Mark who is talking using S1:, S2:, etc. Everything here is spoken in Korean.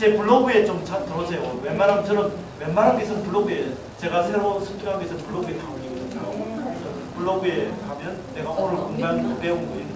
S1: 제 블로그에 좀 들어오세요. 웬만한 게 있으면 블로그에, 제가 새로 습득한 게 있으면 블로그에 다 올리거든요. 그래서 블로그에 가면 내가 오늘 공부한 거, 배운 거